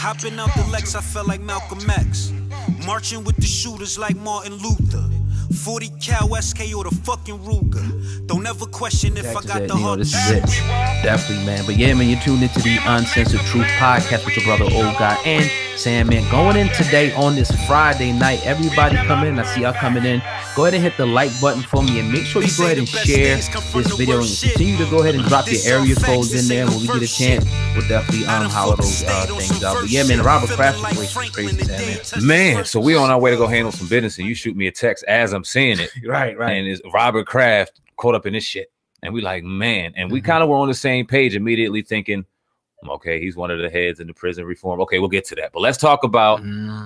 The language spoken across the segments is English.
Hopping out the Lex, I felt like Malcolm X. Marching with the shooters like Martin Luther. 40 cal SK or the fucking Ruger. Don't ever question if I got the heart. This is it. Definitely, man. But yeah, man, you're tuned into the Uncensored Truth Podcast with your brother, Old Guy, and SamAnt. Going in today on this Friday night. Everybody come in. I see y'all coming in. Go ahead and hit the like button for me, and make sure you go ahead and share this video, and continue to go ahead and drop your area codes in there. When we get a chance, we'll definitely holler those things out. But yeah, man, the Robert Kraft situation is crazy, man. So we on our way to go handle some business, and you shoot me a text as I'm saying it. Right. And it's Robert Kraft caught up in this shit, and we like, man, and we kind of were on the same page, immediately thinking, okay, he's one of the heads in the prison reform. Okay, we'll get to that, but let's talk about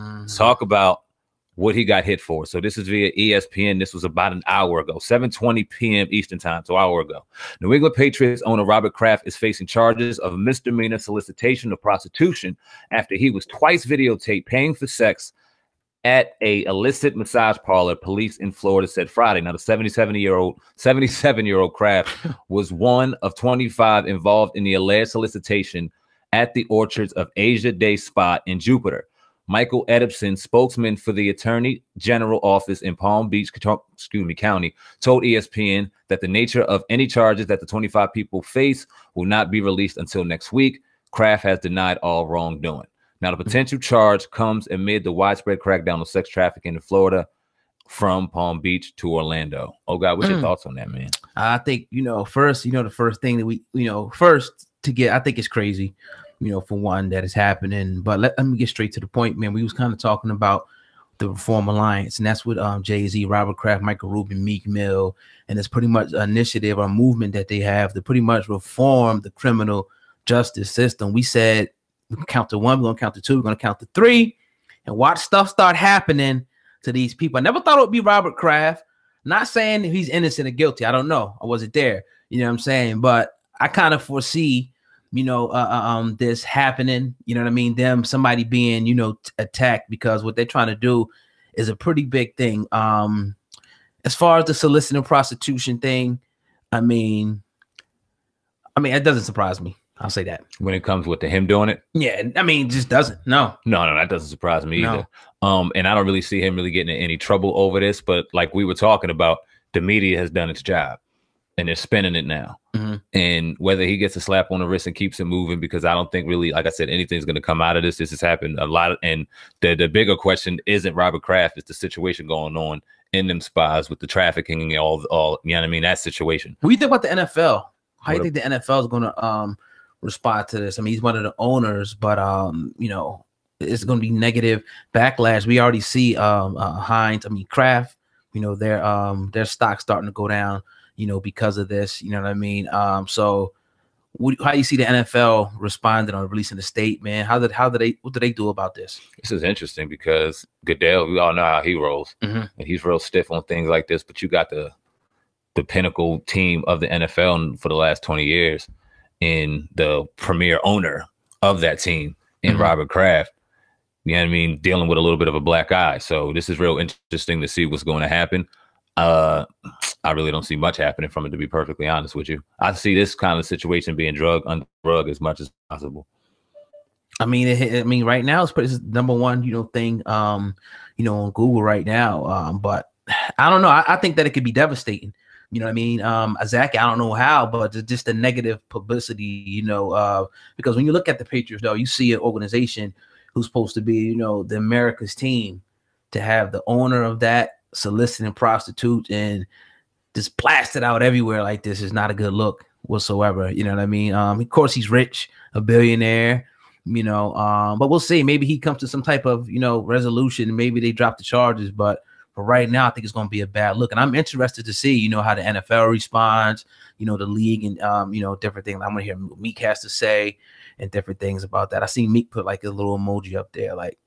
what he got hit for. So this is via ESPN. This was about an hour ago, 7:20 p.m. Eastern time, so an hour ago. New England Patriots owner Robert Kraft is facing charges of misdemeanor solicitation of prostitution after he was twice videotaped paying for sex at a illicit massage parlor, police in Florida said Friday. Now, the 77-year-old Kraft was one of 25 involved in the alleged solicitation at the Orchards of Asia Day Spa in Jupiter. Michael Edipson, spokesman for the Attorney General office in Palm Beach, County, told ESPN that the nature of any charges that the 25 people face will not be released until next week. Kraft has denied all wrongdoing. Now, the potential charge comes amid the widespread crackdown on sex trafficking in Florida from Palm Beach to Orlando. Oh, God, what's your thoughts on that, man? I think, the first thing that we, I think it's crazy, for one, that is happening. But let me get straight to the point, man. We was kind of talking about the Reform Alliance, and that's with Jay-Z, Robert Kraft, Michael Rubin, Meek Mill, and it's pretty much an initiative or movement that they have to pretty much reform the criminal justice system. We said, we can count to one, we're going to count to two, we're going to count to three, and watch stuff start happening to these people. I never thought it would be Robert Kraft. Not saying he's innocent or guilty. I don't know. I wasn't there. You know what I'm saying? But I kind of foresee, this happening. You know what I mean? Somebody being, attacked, because what they're trying to do is a pretty big thing. As far as the soliciting prostitution thing, I mean, it doesn't surprise me. I'll say that. When it comes with him doing it? Yeah, I mean, it just doesn't. No, that doesn't surprise me either. And I don't really see him really getting in any trouble over this, but like we were talking about, the media has done its job and they're spinning it now. And whether he gets a slap on the wrist and keeps it moving, because I don't think really, like I said, anything's going to come out of this. This has happened a lot. And the bigger question isn't Robert Kraft, it's the situation going on in them spas with the trafficking and all, you know what I mean? That situation. What do you think about the NFL? How do you think the NFL is going to respond to this? I mean, he's one of the owners, but it's going to be negative backlash. We already see Kraft, their stock starting to go down, because of this. You know what I mean? So how do you see the NFL responding or releasing a statement? What do they do about this? This is interesting because Goodell, we all know how he rolls, and he's real stiff on things like this. But you got the pinnacle team of the NFL for the last 20 years. In the premier owner of that team in Robert Kraft, you know what I mean, dealing with a little bit of a black eye. So this is real interesting to see what's going to happen. I really don't see much happening from it, to be perfectly honest with you. I see this kind of situation being drugged under the rug as much as possible. I mean, right now it's number one, thing, on Google right now. But I don't know. I think that it could be devastating. You know what I mean? Zach, I don't know how, but just the negative publicity, because when you look at the Patriots, though, you see an organization who's supposed to be, the America's team, to have the owner of that soliciting prostitutes and just blast it out everywhere like this is not a good look whatsoever. You know what I mean? Of course, he's rich, a billionaire, but we'll see. Maybe he comes to some type of, resolution. Maybe they drop the charges, but for right now, I think it's going to be a bad look. And I'm interested to see, how the NFL responds, the league and, different things. I'm going to hear what Meek has to say and different things about that. I seen Meek put like a little emoji up there, like,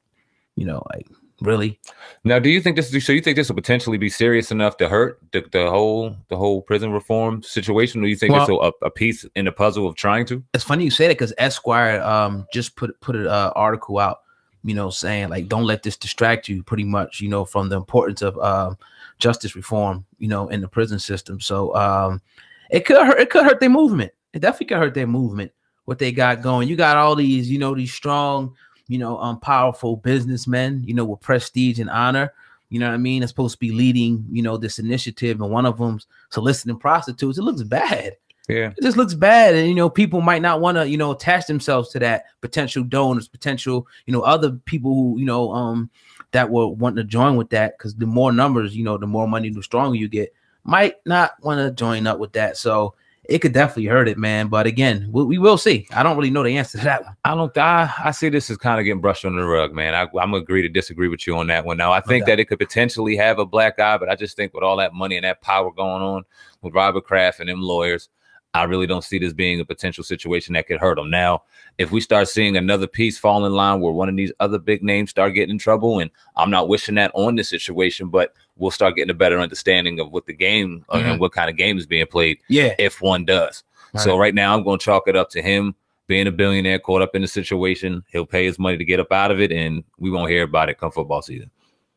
really. Now, do you think this will potentially be serious enough to hurt the whole prison reform situation? Or do you think it's a piece in the puzzle of trying to? It's funny you say that, because Esquire just put an article out, saying like, don't let this distract you, pretty much, from the importance of justice reform, in the prison system. So it could hurt their movement. It definitely could hurt their movement, what they got going. You got all these, these strong, powerful businessmen, with prestige and honor. You know what I mean? That's supposed to be leading, this initiative, and one of them's soliciting prostitutes. It looks bad. Yeah, it just looks bad, and people might not want to, attach themselves to that. Potential donors, potential, other people who, that will want to join with that, because the more numbers, the more money, the stronger you get. Might not want to join up with that, so it could definitely hurt it, man. But again, we will see. I don't really know the answer to that one. I see this as kind of getting brushed under the rug, man. I'm agree to disagree with you on that one. Now, I think that it could potentially have a black eye, but I just think with all that money and that power going on with Robert Kraft and them lawyers, I really don't see this being a potential situation that could hurt them. Now, if we start seeing another piece fall in line where one of these other big names start getting in trouble, and I'm not wishing that on this situation, but we'll start getting a better understanding of what the game and what kind of game is being played. Yeah, if one does. So right now, I'm going to chalk it up to him being a billionaire caught up in the situation. He'll pay his money to get up out of it, and we won't hear about it come football season.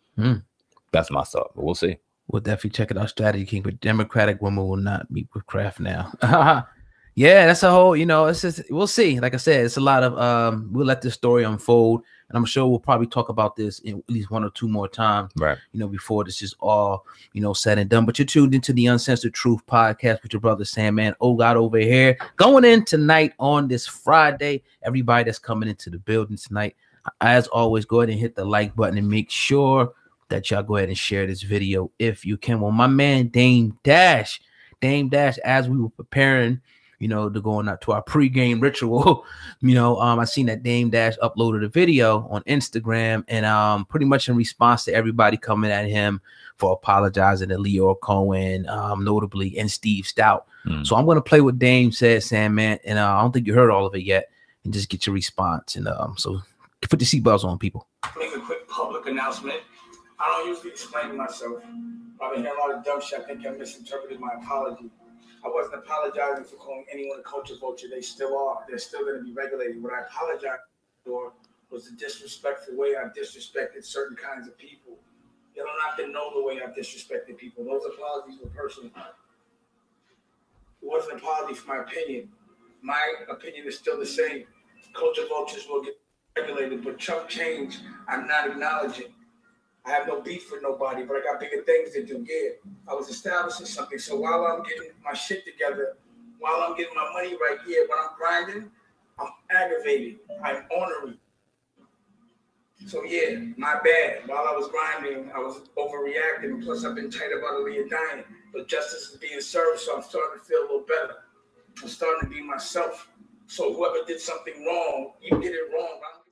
That's my thought, but we'll see. We'll definitely check it out. Strategy King, but Democratic women will not meet with Kraft now. Yeah, that's a whole, it's just, we'll see. Like I said, it's a lot of, we'll let this story unfold, and I'm sure we'll probably talk about this in at least one or two more times, right? Before this is all, said and done. But you're tuned into the Uncensored Truth podcast with your brother SamAnt. Oh God, over here. Going in tonight on this Friday, everybody that's coming into the building tonight, as always, go ahead and hit the like button and make sure that y'all go ahead and share this video if you can. Well, my man Dame Dash, as we were preparing, to go on to our pregame ritual, I seen that Dame Dash uploaded a video on Instagram, and pretty much in response to everybody coming at him for apologizing to Leo Cohen, notably, and Steve Stout. So I'm going to play what Dame said, SamAnt, and I don't think you heard all of it yet, and just get your response. And so put your seatbelts on, people. Make a quick public announcement. I don't usually explain myself. I've been hearing a lot of dumb shit. I think I misinterpreted my apology. I wasn't apologizing for calling anyone a culture vulture. They still are. They're still going to be regulated. What I apologized for was the disrespectful way I've disrespected certain kinds of people. You don't have to know the way I've disrespected people. Those apologies were personal. It wasn't an apology for my opinion. My opinion is still the same. Culture vultures will get regulated, but chump change, I'm not acknowledging. I have no beef with nobody, but I got bigger things to do. Yeah, I was establishing something. So while I'm getting my shit together, while I'm getting my money right here, when I'm grinding, I'm aggravated. I'm ornery. So yeah, my bad. While I was grinding, I was overreacting. Plus, I've been tight about Aaliyah dying. But justice is being served, so I'm starting to feel a little better. I'm starting to be myself. So whoever did something wrong, you did it wrong.